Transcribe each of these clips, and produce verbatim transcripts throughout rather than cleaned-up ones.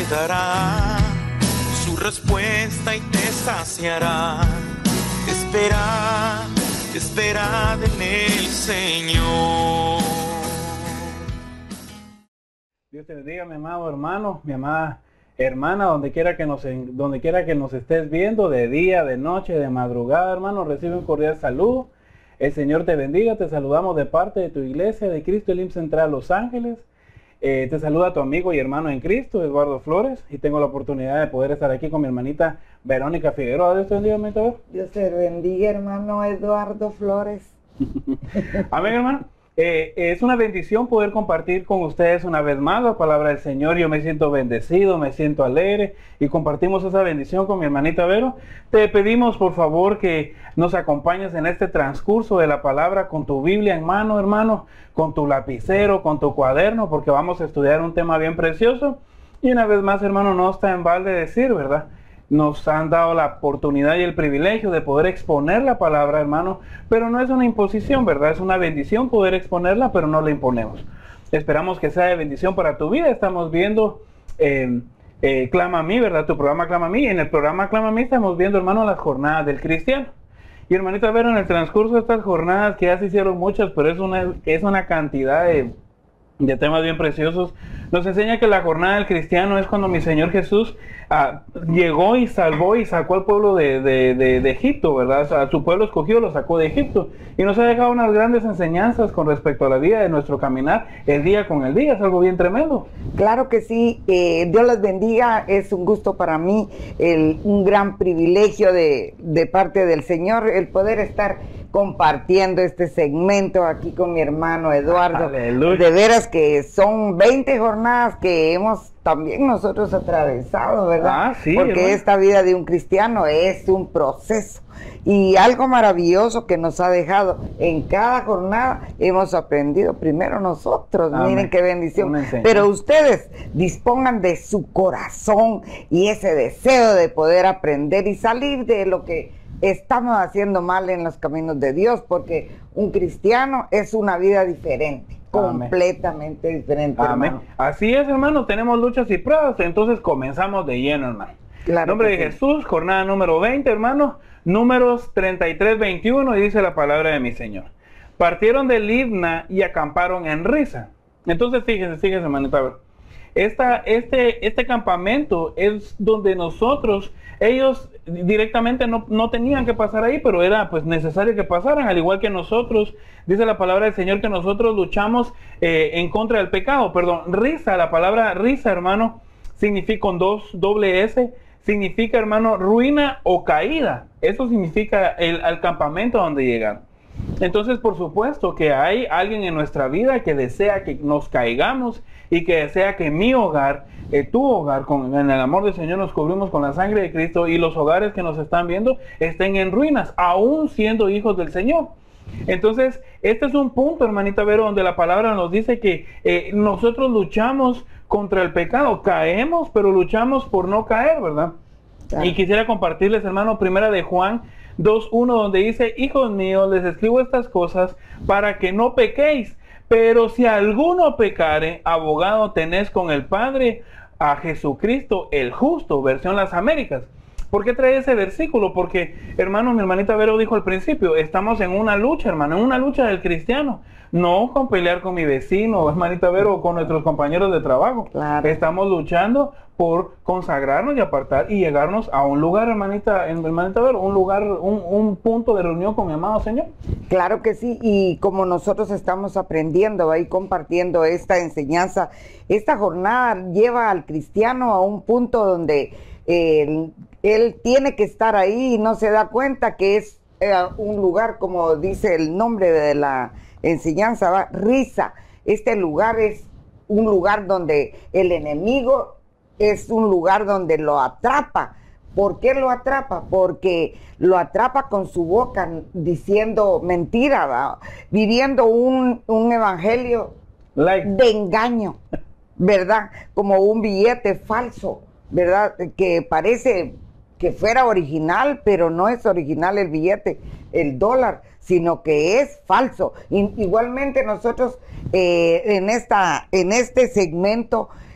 te dará su respuesta y te saciará. Espera, espera en el Señor. Dios te bendiga, mi amado hermano, mi amada hermana, donde quiera que nos, donde quiera que nos estés viendo, de día, de noche, de madrugada, hermano, recibe un cordial saludo. El Señor te bendiga, te saludamos de parte de tu iglesia, de Cristo Elim Central Los Ángeles. Eh, te saluda tu amigo y hermano en Cristo, Eduardo Flores, y tengo la oportunidad de poder estar aquí con mi hermanita Verónica Figueroa. Dios te bendiga, hermanita. Dios te bendiga, hermano Eduardo Flores. Amén, hermano. Eh, es una bendición poder compartir con ustedes una vez más la palabra del Señor. Yo me siento bendecido, me siento alegre y compartimos esa bendición con mi hermanita Vero. Te pedimos por favor que nos acompañes en este transcurso de la palabra con tu Biblia en mano, hermano, con tu lapicero, con tu cuaderno, porque vamos a estudiar un tema bien precioso. Y una vez más, hermano, no está en balde decir, ¿verdad? Nos han dado la oportunidad y el privilegio de poder exponer la palabra, hermano, pero no es una imposición, ¿verdad? Es una bendición poder exponerla, pero no la imponemos. Esperamos que sea de bendición para tu vida. Estamos viendo eh, eh, Clama a mí, ¿verdad? Tu programa Clama a mí. En el programa Clama a mí estamos viendo, hermano, las jornadas del cristiano. Y hermanita Vero, en el transcurso de estas jornadas, que ya se hicieron muchas, pero es una, es una cantidad de... de temas bien preciosos, nos enseña que la jornada del cristiano es cuando mi Señor Jesús ah, llegó y salvó y sacó al pueblo de, de, de, de Egipto, ¿verdad? A su pueblo escogido lo sacó de Egipto y nos ha dejado unas grandes enseñanzas con respecto a la vida de nuestro caminar el día con el día. Es algo bien tremendo. Claro que sí. eh, Dios les bendiga. Es un gusto para mí, el, un gran privilegio de, de parte del Señor el poder estar compartiendo este segmento aquí con mi hermano Eduardo. Aleluya. De veras que son veinte jornadas que hemos también nosotros atravesado, ¿verdad? Ah, sí, porque hermano. Esta vida de un cristiano es un proceso y algo maravilloso que nos ha dejado en cada jornada. Hemos aprendido primero nosotros. Amén. Miren qué bendición. Pero ustedes dispongan de su corazón y ese deseo de poder aprender y salir de lo que estamos haciendo mal en los caminos de Dios, porque un cristiano es una vida diferente. Amén. Completamente diferente. Amén. Hermano. Así es, hermano, tenemos luchas y pruebas, entonces comenzamos de lleno, hermano. Claro. En nombre de sí. Jesús, jornada número veinte, hermano, números treinta y tres, veintiuno, y dice la palabra de mi Señor. Partieron de Libna y acamparon en Risa. Entonces, fíjense, fíjense, hermanita, Esta, este, este campamento es donde nosotros, ellos directamente no, no tenían que pasar ahí, pero era pues necesario que pasaran, al igual que nosotros. Dice la palabra del Señor que nosotros luchamos eh, en contra del pecado. Perdón, Risa, la palabra Risa, hermano, significa con dos doble S, significa, hermano, ruina o caída. Eso significa el, el campamento donde llegan. Entonces, por supuesto que hay alguien en nuestra vida que desea que nos caigamos y que desea que mi hogar, eh, tu hogar, con, en el amor del Señor nos cubrimos con la sangre de Cristo, y los hogares que nos están viendo estén en ruinas, aún siendo hijos del Señor. Entonces, este es un punto, hermanita Vero, donde la palabra nos dice que eh, nosotros luchamos contra el pecado, caemos, pero luchamos por no caer, ¿verdad? Claro. Y quisiera compartirles, hermano, primera de Juan dos uno, donde dice: hijos míos, les escribo estas cosas para que no pequéis, pero si alguno pecare, abogado tenés con el Padre, a Jesucristo el justo. Versión Las Américas. ¿Por qué trae ese versículo? Porque, hermano, mi hermanita Vero dijo al principio, estamos en una lucha, hermano, en una lucha del cristiano. No con pelear con mi vecino, hermanita Vero, o con nuestros compañeros de trabajo. Claro. Estamos luchando por consagrarnos y apartar y llegarnos a un lugar, hermanita, hermanita Vero, un lugar, un, un punto de reunión con mi amado Señor. Claro que sí, y como nosotros estamos aprendiendo y compartiendo esta enseñanza, esta jornada lleva al cristiano a un punto donde eh, él tiene que estar ahí y no se da cuenta que es eh, un lugar, como dice el nombre de la enseñanza, ¿va? Risa. Este lugar es un lugar donde el enemigo es un lugar donde lo atrapa. ¿Por qué lo atrapa? Porque lo atrapa con su boca diciendo mentira, ¿va? Viviendo un, un evangelio like. de engaño, ¿verdad? Como un billete falso, ¿verdad? Que parece que fuera original, pero no es original el billete, el dólar, sino que es falso. I, igualmente nosotros eh, en, esta, en este segmento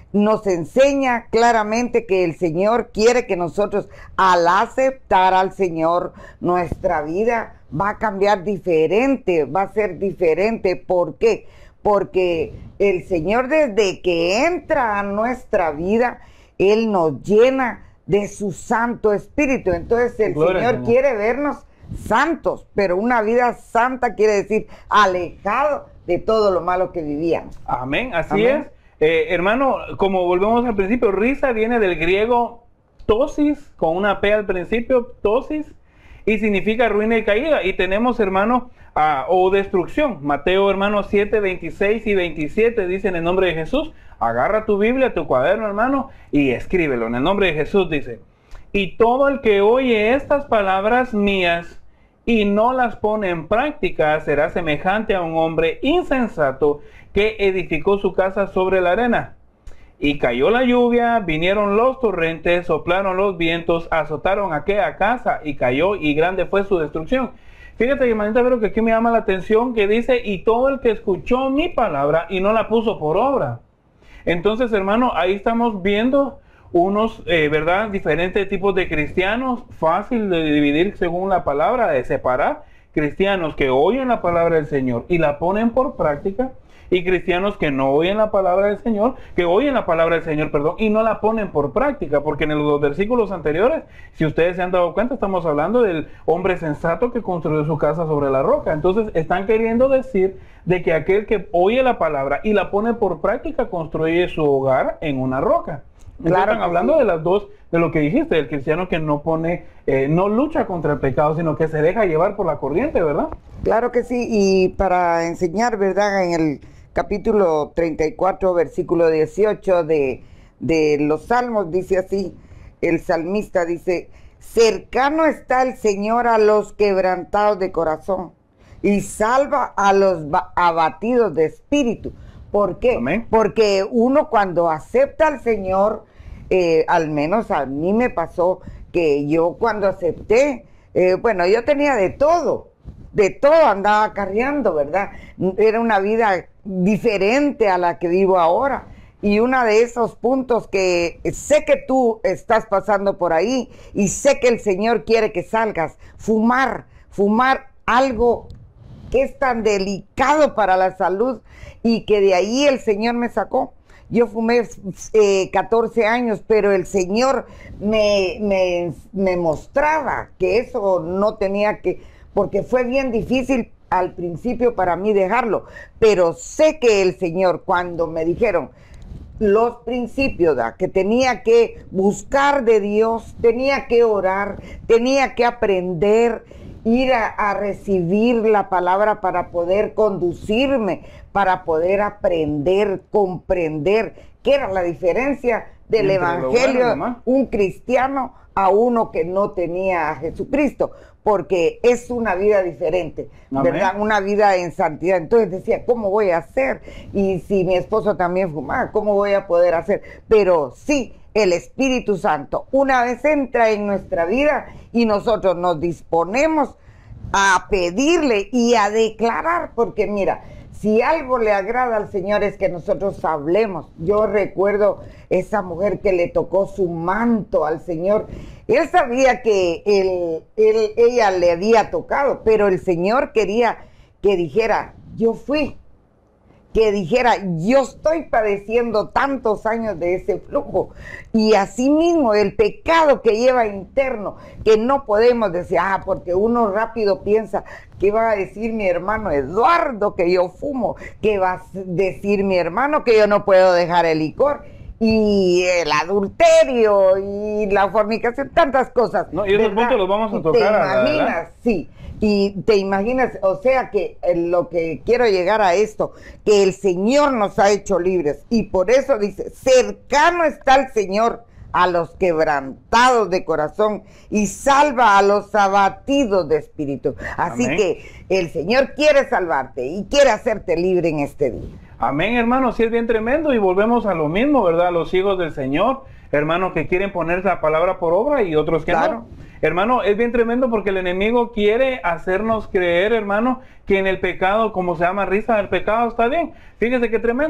nos enseña claramente que el Señor quiere que nosotros, al aceptar al Señor, nuestra vida va a cambiar diferente, va a ser diferente. ¿Por qué? Porque el Señor, desde que entra a nuestra vida, Él nos llena de su Santo Espíritu. Entonces el Gloria Señor, Señor quiere vernos santos, pero una vida santa quiere decir alejado de todo lo malo que vivíamos. Amén, así Amén. es. Eh, hermano, como volvemos al principio, risa viene del griego tosis, con una P al principio, tosis, y significa ruina y caída. Y tenemos, hermano, uh, o destrucción. Mateo, hermano, siete, veintiséis y veintisiete dice en el nombre de Jesús. Agarra tu Biblia, tu cuaderno, hermano, y escríbelo. En el nombre de Jesús dice: y todo el que oye estas palabras mías y no las pone en práctica será semejante a un hombre insensato que edificó su casa sobre la arena. Y cayó la lluvia, vinieron los torrentes, soplaron los vientos, azotaron aquella casa y cayó, y grande fue su destrucción. Fíjate, hermanita, pero que aquí me llama la atención que dice: y todo el que escuchó mi palabra y no la puso por obra. Entonces, hermano, ahí estamos viendo unos, eh, ¿verdad?, diferentes tipos de cristianos, fácil de dividir según la palabra, de separar cristianos que oyen la palabra del Señor y la ponen por práctica, y cristianos que no oyen la palabra del Señor, que oyen la palabra del Señor, perdón, y no la ponen por práctica, porque en los versículos anteriores, si ustedes se han dado cuenta, estamos hablando del hombre sensato que construyó su casa sobre la roca. Entonces, están queriendo decir de que aquel que oye la palabra y la pone por práctica, construye su hogar en una roca. Entonces, Claro están que hablando sí. de las dos, de lo que dijiste, el cristiano que no pone, eh, no lucha contra el pecado, sino que se deja llevar por la corriente, ¿verdad? Claro que sí, y para enseñar, ¿verdad?, en el capítulo treinta y cuatro, versículo dieciocho de, de los Salmos, dice así, el salmista dice: cercano está el Señor a los quebrantados de corazón y salva a los abatidos de espíritu. ¿Por qué? Amén. Porque uno, cuando acepta al Señor, eh, al menos a mí me pasó que yo cuando acepté, eh, bueno, yo tenía de todo, de todo andaba acarreando, ¿verdad? Era una vida diferente a la que vivo ahora. Y uno de esos puntos que sé que tú estás pasando por ahí, y sé que el Señor quiere que salgas, fumar, fumar algo que es tan delicado para la salud, y que de ahí el Señor me sacó. Yo fumé eh, catorce años, pero el Señor me, me, me mostraba que eso no tenía que, porque fue bien difícil al principio para mí dejarlo, pero sé que el Señor, cuando me dijeron los principios, ¿da?, que tenía que buscar de Dios, tenía que orar, tenía que aprender, ir a, a recibir la palabra para poder conducirme, para poder aprender, comprender qué era la diferencia del Entre lo evangelio, bueno, mamá. un cristiano a uno que no tenía a Jesucristo, porque es una vida diferente, Amén. ¿verdad? Una vida en santidad. Entonces decía, ¿cómo voy a hacer? Y si mi esposo también fumaba, ¿cómo voy a poder hacer? Pero sí, el Espíritu Santo, una vez entra en nuestra vida y nosotros nos disponemos a pedirle y a declarar, porque mira, si algo le agrada al Señor es que nosotros hablemos. Yo recuerdo esa mujer que le tocó su manto al Señor. Él sabía que él, él, ella le había tocado, pero el Señor quería que dijera, yo fui. Que dijera, yo estoy padeciendo tantos años de ese flujo. Y asimismo el pecado que lleva interno, que no podemos decir, ah, porque uno rápido piensa, ¿qué va a decir mi hermano Eduardo que yo fumo? ¿Qué va a decir mi hermano que yo no puedo dejar el licor? Y el adulterio y la fornicación, tantas cosas. No, y esos ¿verdad? puntos los vamos a Y tocar. ¿Te a- imaginas? ¿verdad? Sí. Y te imaginas, o sea que eh, lo que quiero llegar a esto, que el Señor nos ha hecho libres, y por eso dice, cercano está el Señor a los quebrantados de corazón y salva a los abatidos de espíritu. Así Amén. que el Señor quiere salvarte y quiere hacerte libre en este día. Amén, hermano, sí es bien tremendo, y volvemos a lo mismo, ¿verdad? Los hijos del Señor, hermanos que quieren poner la palabra por obra y otros que Claro. no. Hermano, es bien tremendo porque el enemigo quiere hacernos creer, hermano, que en el pecado, como se llama risa del pecado, está bien. Fíjese qué tremendo.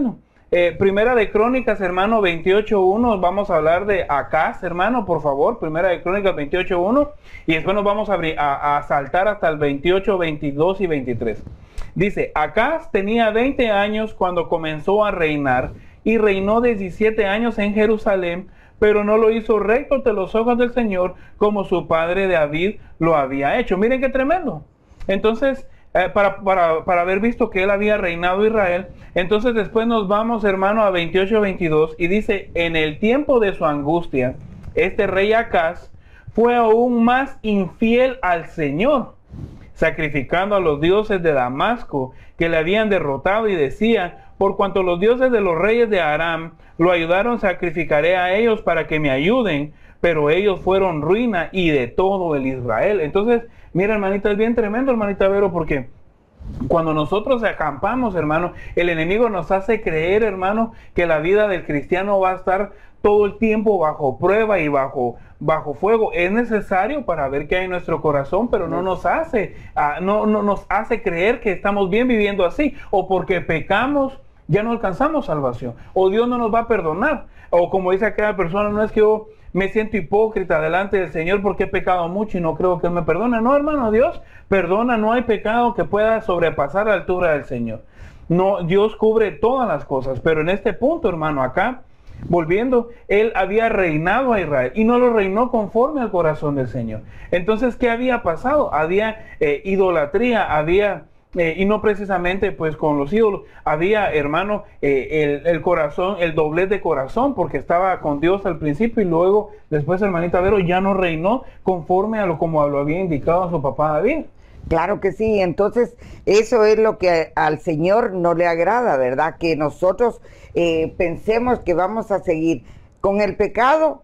Eh, primera de Crónicas, hermano, veintiocho uno, vamos a hablar de Acaz, hermano, por favor, Primera de Crónicas veintiocho uno, y después nos vamos a, a, a saltar hasta el veintiocho, veintidós y veintitrés. Dice, Acaz tenía veinte años cuando comenzó a reinar, y reinó diecisiete años en Jerusalén, pero no lo hizo recto ante los ojos del Señor, como su padre David lo había hecho. Miren qué tremendo. Entonces, eh, para, para, para haber visto que él había reinado Israel, entonces después nos vamos, hermano, a veintiocho, veintidós, y dice, en el tiempo de su angustia, este rey Acaz fue aún más infiel al Señor, sacrificando a los dioses de Damasco, que le habían derrotado, y decía, por cuanto los dioses de los reyes de Aram lo ayudaron, sacrificaré a ellos para que me ayuden, pero ellos fueron ruina y de todo el Israel. Entonces, mira, hermanita, es bien tremendo, hermanita Vero, porque cuando nosotros acampamos, hermano, el enemigo nos hace creer, hermano, que la vida del cristiano va a estar todo el tiempo bajo prueba y bajo, bajo fuego. Es necesario para ver qué hay en nuestro corazón, pero no nos hace, uh, no, no nos hace creer que estamos bien viviendo así, o porque pecamos ya no alcanzamos salvación, o Dios no nos va a perdonar, o como dice aquella persona, no es que yo me siento hipócrita delante del Señor porque he pecado mucho y no creo que Él me perdone. No, hermano, Dios perdona, no hay pecado que pueda sobrepasar la altura del Señor. No, Dios cubre todas las cosas, pero en este punto, hermano, acá, volviendo, Él había reinado a Israel y no lo reinó conforme al corazón del Señor. Entonces, ¿qué había pasado? Había eh, idolatría, había... Eh, y no precisamente pues con los ídolos, había, hermano, eh, el, el corazón, el doblez de corazón, porque estaba con Dios al principio y luego, después, hermanita Vero, ya no reinó conforme a lo como lo había indicado a su papá David. Claro que sí, entonces eso es lo que al Señor no le agrada, ¿verdad? Que nosotros eh, pensemos que vamos a seguir con el pecado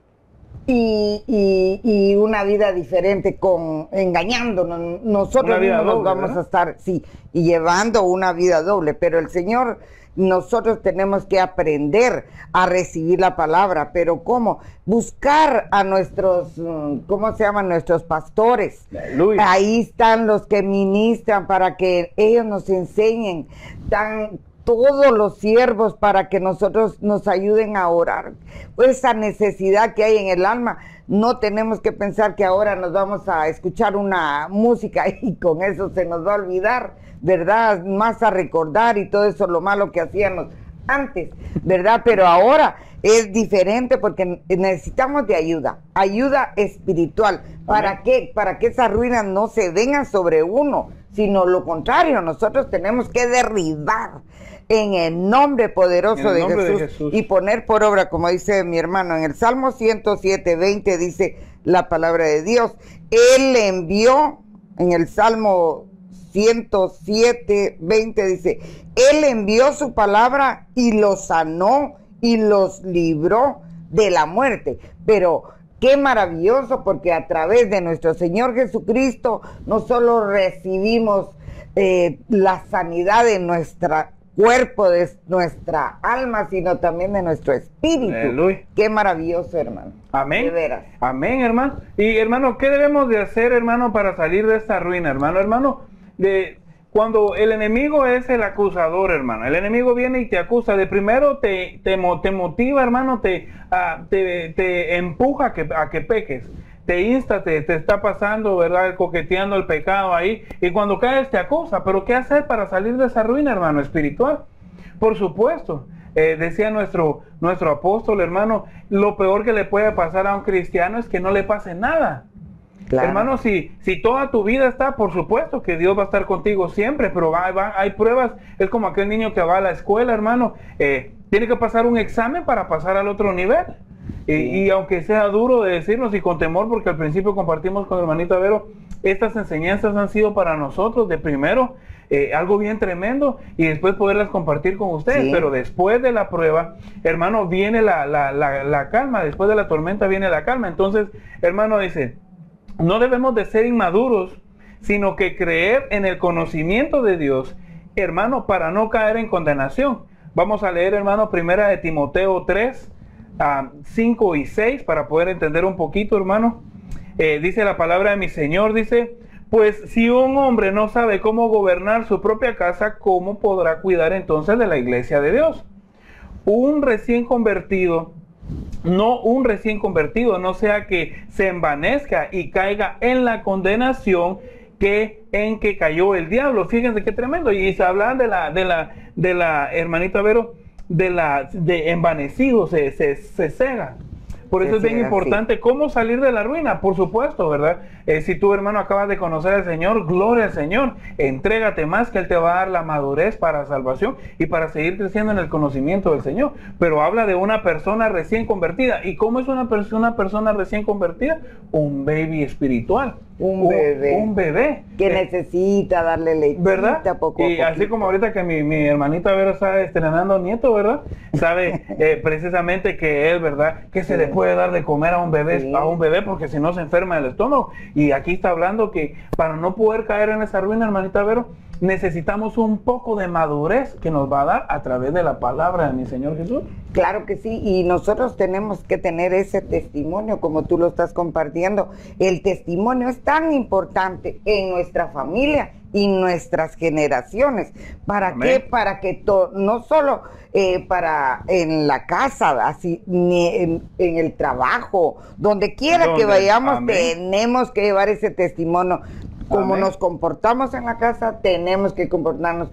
y, y, y una vida diferente, con engañándonos. Nosotros mismos doble, vamos ¿verdad? a estar, sí, y llevando una vida doble, pero el Señor, nosotros tenemos que aprender a recibir la palabra, pero ¿cómo? Buscar a nuestros, ¿cómo se llaman? Nuestros pastores. Aleluya. Ahí están los que ministran para que ellos nos enseñen, dan todos los siervos para que nosotros nos ayuden a orar. Esa necesidad que hay en el alma, no tenemos que pensar que ahora nos vamos a escuchar una música y con eso se nos va a olvidar, ¿verdad? Más a recordar y todo eso, lo malo que hacíamos antes, ¿verdad? Pero ahora es diferente porque necesitamos de ayuda, ayuda espiritual. ¿Para qué? Para que esas ruinas no se vengan sobre uno, sino lo contrario, nosotros tenemos que derribar en el nombre poderoso el de, nombre Jesús, de Jesús y poner por obra, como dice mi hermano, en el Salmo ciento siete, veinte dice la palabra de Dios. Él le envió, en el Salmo ciento siete, veinte dice, Él envió su palabra y los sanó y los libró de la muerte. Pero qué maravilloso, porque a través de nuestro Señor Jesucristo no solo recibimos eh, la sanidad de nuestra cuerpo, de nuestra alma, sino también de nuestro espíritu. Aleluya. Qué maravilloso, hermano. Amén. De veras. Amén, hermano. Y hermano, ¿qué debemos de hacer, hermano, para salir de esta ruina, hermano? Hermano, de cuando el enemigo es el acusador, hermano, el enemigo viene y te acusa, de primero te, te, te motiva, hermano, te, uh, te, te empuja a que, a que peques, te insta, te, te está pasando, ¿verdad?, coqueteando el pecado ahí, y cuando caes te acusa. Pero ¿qué hacer para salir de esa ruina, hermano, espiritual? Por supuesto, eh, decía nuestro, nuestro apóstol, hermano, lo peor que le puede pasar a un cristiano es que no le pase nada. Claro. Hermano, si, si toda tu vida está, por supuesto que Dios va a estar contigo siempre, pero va, va, hay pruebas. Es como aquel niño que va a la escuela, hermano, eh, tiene que pasar un examen para pasar al otro nivel. Y, y aunque sea duro de decirnos y con temor, porque al principio compartimos con el hermanito Vero, estas enseñanzas han sido para nosotros de primero eh, algo bien tremendo, y después poderlas compartir con ustedes. Sí. Pero después de la prueba, hermano, viene la, la, la, la calma. Después de la tormenta viene la calma. Entonces, hermano, dice, no debemos de ser inmaduros, sino que creer en el conocimiento de Dios, hermano, para no caer en condenación. Vamos a leer, hermano, primera de Timoteo tres, uh, cinco y seis, para poder entender un poquito, hermano. Eh, dice la palabra de mi Señor, dice, pues si un hombre no sabe cómo gobernar su propia casa, ¿cómo podrá cuidar entonces de la iglesia de Dios? un recién convertido, no un recién convertido, no sea que se envanezca y caiga en la condenación que en que cayó el diablo. Fíjense qué tremendo. Y se habla de la, de la, de la, hermanito Vero, de la, de envanecido, se, se, se cega. Por eso es bien importante cómo salir de la ruina, por supuesto, ¿verdad? Eh, si tú, hermano, acabas de conocer al Señor, gloria al Señor, entrégate más, que Él te va a dar la madurez para salvación y para seguir creciendo en el conocimiento del Señor. Pero habla de una persona recién convertida. ¿Y cómo es una persona, una persona recién convertida? Un baby espiritual. Un bebé. Un, un bebé. Que eh, necesita darle leche. ¿Verdad? Poco y a así como ahorita que mi, mi hermanita Vera está estrenando nieto, ¿verdad? Sabe eh, precisamente que es, ¿verdad? Que se sí. le puede dar de comer a un bebé, sí. a un bebé, porque si no se enferma el estómago. Y aquí está hablando que para no poder caer en esa ruina, hermanita Vero, necesitamos un poco de madurez que nos va a dar a través de la palabra de mi Señor Jesús. Claro que sí, y nosotros tenemos que tener ese testimonio como tú lo estás compartiendo. El testimonio es tan importante en nuestra familia y nuestras generaciones. ¿Para Amén. qué? Para que to no solo eh, para en la casa, así, ni en, en el trabajo, donde quiera ¿Dónde? que vayamos, Amén. tenemos que llevar ese testimonio. Como Amén. nos comportamos en la casa, tenemos que comportarnos,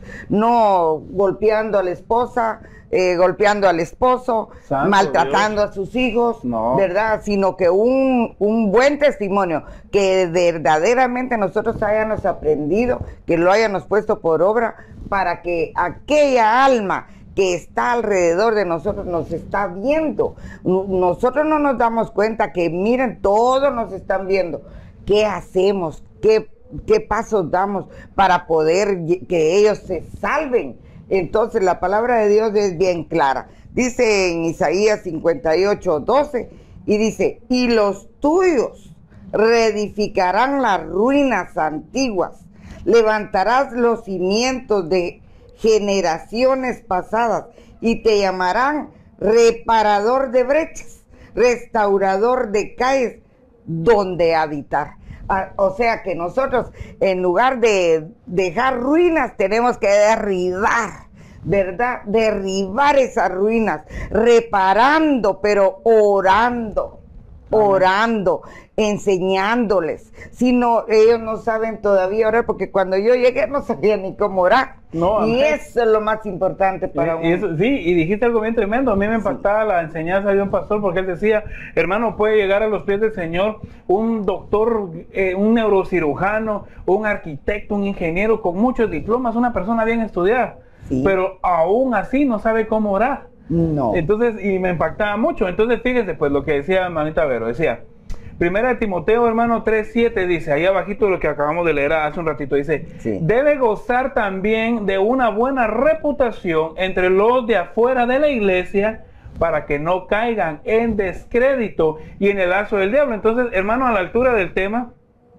no golpeando a la esposa, eh, golpeando al esposo, Santo maltratando Dios. a sus hijos, no. ¿verdad? Sino que un, un buen testimonio, que verdaderamente nosotros hayamos aprendido, que lo hayamos puesto por obra, para que aquella alma que está alrededor de nosotros nos está viendo. Nosotros no nos damos cuenta que, miren, todos nos están viendo. ¿Qué hacemos? ¿Qué ¿Qué pasos damos para poder que ellos se salven? Entonces la palabra de Dios es bien clara. Dice en Isaías cincuenta y ocho, doce, y dice, y los tuyos reedificarán las ruinas antiguas, levantarás los cimientos de generaciones pasadas, y te llamarán reparador de brechas, restaurador de calles donde habitar. O sea que nosotros, en lugar de dejar ruinas, tenemos que derribar, ¿verdad? Derribar esas ruinas, reparando, pero orando, orando, enseñándoles. Si no, ellos no saben todavía orar, porque cuando yo llegué no sabía ni cómo orar. No, y eso es lo más importante para y, y eso, sí, y dijiste algo bien tremendo. A mí me impactaba sí. la enseñanza de un pastor, porque él decía, hermano, puede llegar a los pies del Señor un doctor, eh, un neurocirujano, un arquitecto, un ingeniero con muchos diplomas, una persona bien estudiada, sí. pero aún así no sabe cómo orar. No. Entonces, y me impactaba mucho. Entonces, fíjese, pues lo que decía hermanita Vero, decía, Primera de Timoteo, hermano, tres siete, dice, ahí abajito de lo que acabamos de leer hace un ratito, dice, sí. debe gozar también de una buena reputación entre los de afuera de la iglesia, para que no caigan en descrédito y en el lazo del diablo. Entonces, hermano, a la altura del tema,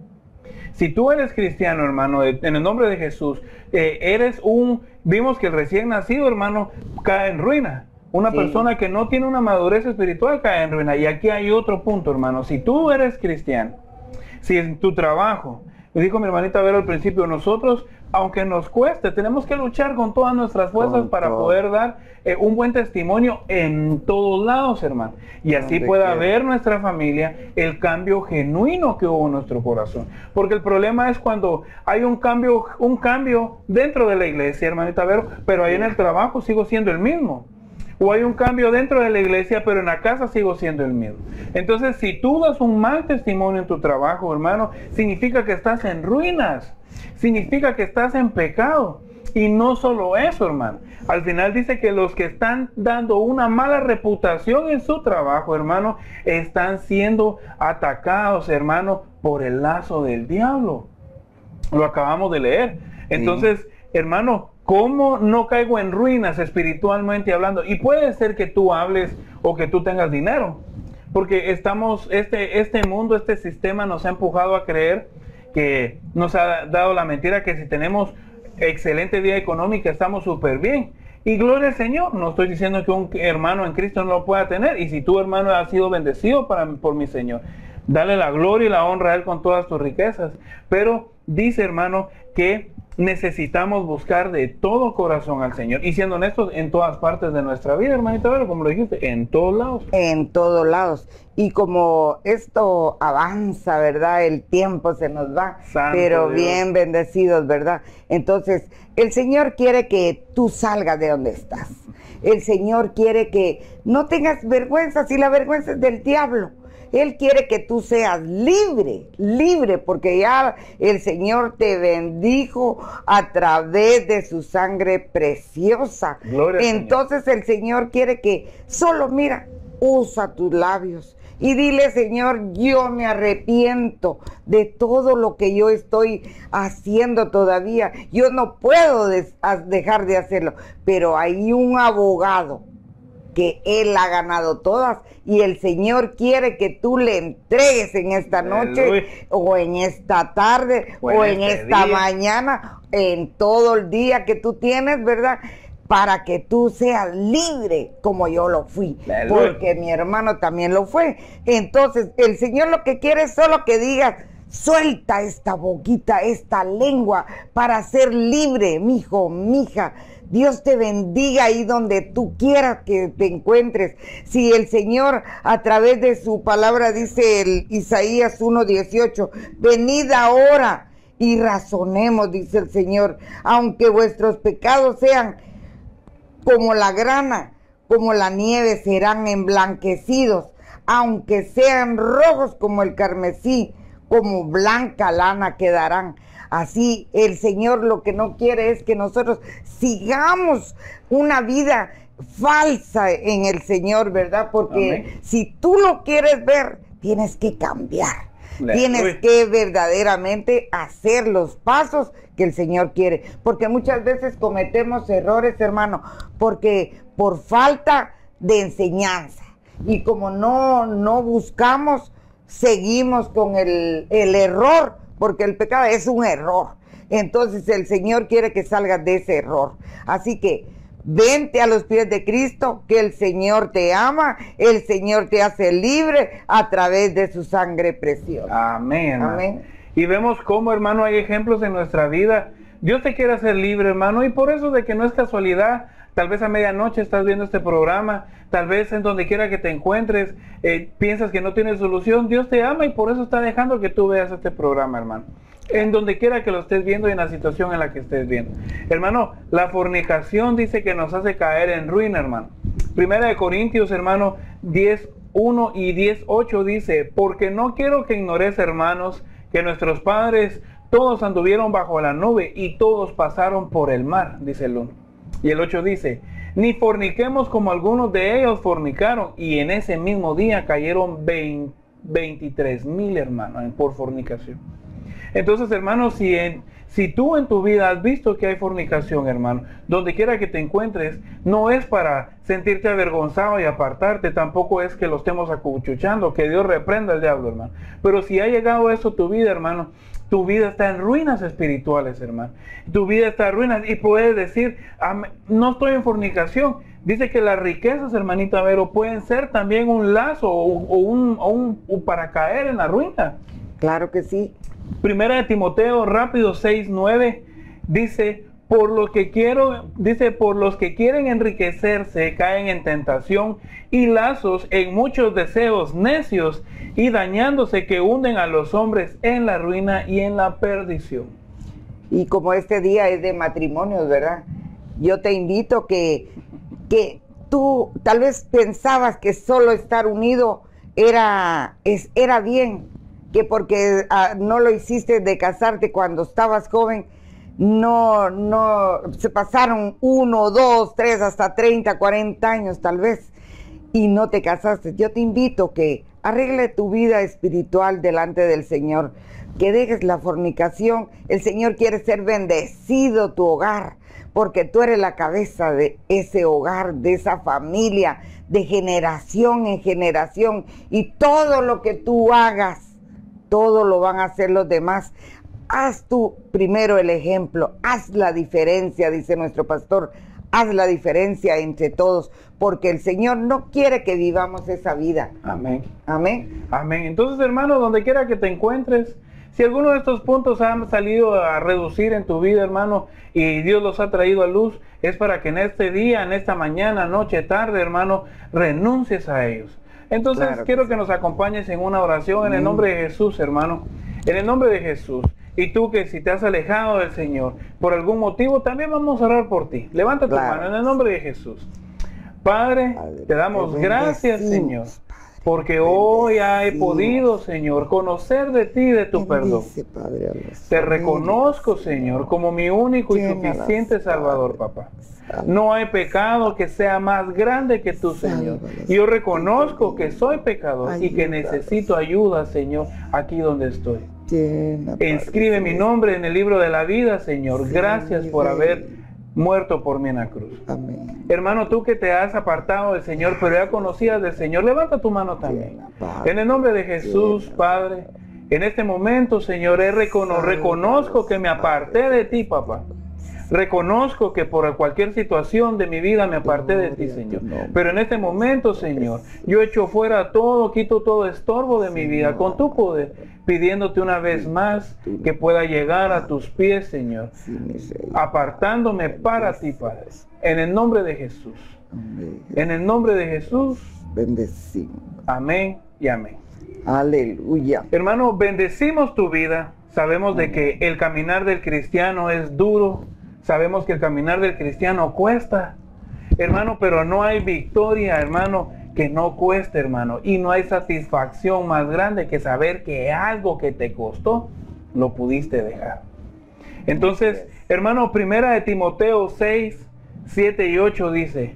si tú eres cristiano, hermano, en el nombre de Jesús, eh, eres un, vimos que el recién nacido, hermano, cae en ruina. Una sí. persona que no tiene una madurez espiritual cae en ruina. Y aquí hay otro punto, hermano. Si tú eres cristiano, si en tu trabajo, me dijo mi hermanita Vera al principio, nosotros, aunque nos cueste, tenemos que luchar con todas nuestras fuerzas con para todo. poder dar eh, un buen testimonio en todos lados, hermano. Y así pueda ver nuestra familia el cambio genuino que hubo en nuestro corazón. Porque el problema es cuando hay un cambio, un cambio dentro de la iglesia, hermanita Vera, pero ahí en el trabajo sigo siendo el mismo. O hay un cambio dentro de la iglesia, pero en la casa sigo siendo el mismo. Entonces, si tú das un mal testimonio en tu trabajo, hermano, significa que estás en ruinas. Significa que estás en pecado. Y no solo eso, hermano. Al final dice que los que están dando una mala reputación en su trabajo, hermano, están siendo atacados, hermano, por el lazo del diablo. Lo acabamos de leer. Entonces, sí. hermano, ¿cómo no caigo en ruinas espiritualmente hablando? Y puede ser que tú hables o que tú tengas dinero, porque estamos, este, este mundo, este sistema nos ha empujado a creer, que nos ha dado la mentira que si tenemos excelente vida económica estamos súper bien. Y gloria al Señor, no estoy diciendo que un hermano en Cristo no lo pueda tener, y si tu hermano ha sido bendecido para, por mi Señor, dale la gloria y la honra a Él con todas tus riquezas. Pero dice, hermano, que necesitamos buscar de todo corazón al Señor. Y siendo honestos, en todas partes de nuestra vida, hermanita, pero como lo dijiste, en todos lados. En todos lados. Y como esto avanza, ¿verdad? El tiempo se nos va, Santo pero Dios. bien bendecidos, ¿verdad? Entonces, el Señor quiere que tú salgas de donde estás. El Señor quiere que no tengas vergüenza, si la vergüenza es del diablo. Él quiere que tú seas libre, libre, porque ya el Señor te bendijo a través de su sangre preciosa. Gloria al Entonces el Señor quiere que solo, mira, usa tus labios y dile: Señor, yo me arrepiento de todo lo que yo estoy haciendo todavía. Yo no puedo des- a- dejar de hacerlo, pero hay un abogado que Él ha ganado todas, y el Señor quiere que tú le entregues en esta noche, Aleluya. o en esta tarde, O o, en en este esta día. mañana, en todo el día que tú tienes, ¿verdad? Para que tú seas libre como yo lo fui, Aleluya. porque mi hermano también lo fue. Entonces, el Señor lo que quiere es solo que digas: suelta esta boquita, esta lengua, para ser libre, mijo, mija. Dios te bendiga ahí donde tú quieras que te encuentres. Si el Señor a través de su palabra dice el Isaías uno dieciocho, venid ahora y razonemos, dice el Señor, aunque vuestros pecados sean como la grana, como la nieve, serán emblanquecidos, aunque sean rojos como el carmesí, como blanca lana quedarán. Así el Señor lo que no quiere es que nosotros sigamos una vida falsa en el Señor, ¿verdad? Porque Amén. si tú lo quieres ver, tienes que cambiar. Aleluya. Tienes que verdaderamente hacer los pasos que el Señor quiere. Porque muchas veces cometemos errores, hermano, porque por falta de enseñanza. Y como no, no buscamos, seguimos con el, el error, porque el pecado es un error. Entonces el Señor quiere que salgas de ese error. Así que vente a los pies de Cristo, que el Señor te ama, el Señor te hace libre a través de su sangre preciosa. Amén, hermano. Amén. Y vemos cómo, hermano, hay ejemplos en nuestra vida. Dios te quiere hacer libre, hermano, y por eso de que no es casualidad. Tal vez a medianoche estás viendo este programa, tal vez en donde quiera que te encuentres, eh, piensas que no tienes solución. Dios te ama y por eso está dejando que tú veas este programa, hermano. En donde quiera que lo estés viendo y en la situación en la que estés viendo. Hermano, la fornicación dice que nos hace caer en ruina, hermano. Primera de Corintios, hermano, diez uno y diez ocho dice: porque no quiero que ignores, hermanos, que nuestros padres todos anduvieron bajo la nube y todos pasaron por el mar, dice el uno. Y el ocho dice: ni forniquemos como algunos de ellos fornicaron, y en ese mismo día cayeron veintitrés mil, hermanos, por fornicación. Entonces, hermanos, si, en, si tú en tu vida has visto que hay fornicación, hermano, donde quiera que te encuentres, no es para sentirte avergonzado y apartarte, tampoco es que lo estemos acuchuchando, que Dios reprenda al diablo, hermano. Pero si ha llegado eso a tu vida, hermano, tu vida está en ruinas espirituales, hermano. Tu vida está en ruinas y puedes decir: no estoy en fornicación. Dice que las riquezas, hermanita Vero, pueden ser también un lazo o, o, un, o, un, o para caer en la ruina. Claro que sí. Primera de Timoteo, rápido, seis nueve, dice: por lo que quiero, dice, por los que quieren enriquecerse caen en tentación y lazos, en muchos deseos necios, y dañándose, que hunden a los hombres en la ruina y en la perdición. Y como este día es de matrimonios, ¿verdad? Yo te invito que, que tú tal vez pensabas que solo estar unido era, es, era bien, que porque ah, no lo hiciste de casarte cuando estabas joven, no, no, se pasaron uno, dos, tres, hasta treinta, cuarenta años tal vez, y no te casaste. Yo te invito que arregle tu vida espiritual delante del Señor, que dejes la fornicación. El Señor quiere ser bendecido tu hogar, porque tú eres la cabeza de ese hogar, de esa familia, de generación en generación, y todo lo que tú hagas, todo lo van a hacer los demás. Haz tú primero el ejemplo, haz la diferencia, dice nuestro pastor, haz la diferencia entre todos, porque el Señor no quiere que vivamos esa vida. Amén. Amén. Amén. Entonces, hermano, donde quiera que te encuentres, Si alguno de estos puntos han salido a reducir en tu vida, hermano, y Dios los ha traído a luz, es para que en este día, en esta mañana, noche, tarde, hermano, renuncies a ellos. Entonces, Claro que quiero sí. que nos acompañes en una oración en el Mm. nombre de Jesús, hermano. En el nombre de Jesús. Y tú que si te has alejado del Señor por algún motivo, también vamos a orar por ti. Levanta tu Claro. mano en el nombre de Jesús. Padre, Padre, te damos te gracias, bendecimos, Señor, Padre, porque te hoy he bendecimos. podido, Señor, conocer de ti y de tu perdón. Bendice, Padre, a las Te familias, reconozco, Señor, como mi único y Llénalas, suficiente Salvador, Padre. papá. Salva. No hay pecado que sea más grande que tú, Señor. Sálvalas, Y yo reconozco Padre. que soy pecador y que Ayúdalas. necesito ayuda, Señor, aquí donde estoy. Llena, Padre Inscribe mi Celestial. nombre en el libro de la vida, Señor. Sí, Gracias por Rey. haber muerto por mí en la cruz. Amén. Hermano, tú que te has apartado del Señor, pero ya conocías del Señor, levanta tu mano también. Llena, Padre. En el nombre de Jesús, Llena, Padre, en este momento, Señor, he recono- Sálvalos, reconozco que me aparté de ti, papá. Reconozco que por cualquier situación de mi vida me aparté de ti, Gloria a tu Señor. nombre. Pero en este momento, Señor, yo echo fuera todo, quito todo estorbo de mi vida con tu poder, pidiéndote una vez más que pueda llegar a tus pies, Señor, Sí, mi Rey. apartándome para ti, Padre. En el nombre de Jesús. Amén. En el nombre de Jesús. Bendecimos. Amén y amén. Aleluya. Hermano, bendecimos tu vida. Sabemos de que el caminar del cristiano es duro. Sabemos que el caminar del cristiano cuesta. Hermano, pero no hay victoria, hermano, que no cueste, hermano. Y no hay satisfacción más grande que saber que algo que te costó, lo pudiste dejar. Entonces, hermano, primera de Timoteo seis, siete y ocho dice,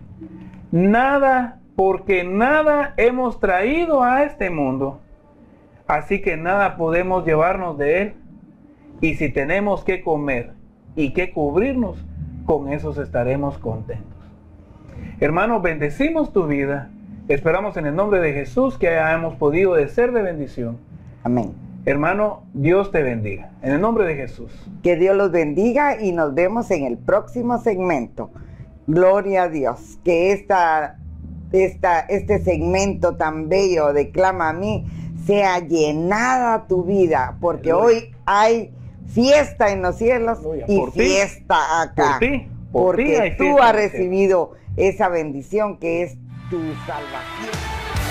nada, porque nada hemos traído a este mundo, así que nada podemos llevarnos de él. Y si tenemos que comer y que cubrirnos, con esos estaremos contentos. Hermano, bendecimos tu vida. Esperamos en el nombre de Jesús que hayamos podido de ser de bendición. Amén. Hermano, Dios te bendiga. En el nombre de Jesús. Que Dios los bendiga y nos vemos en el próximo segmento. Gloria a Dios. Que esta, esta, este segmento tan bello de Clama a mí sea llenada tu vida, porque Aleluya. hoy hay fiesta en los cielos Aleluya. y Por ti. fiesta acá. Por ti. Por porque ti hay tú fiesta has en el cielo. recibido esa bendición que es tu salvación.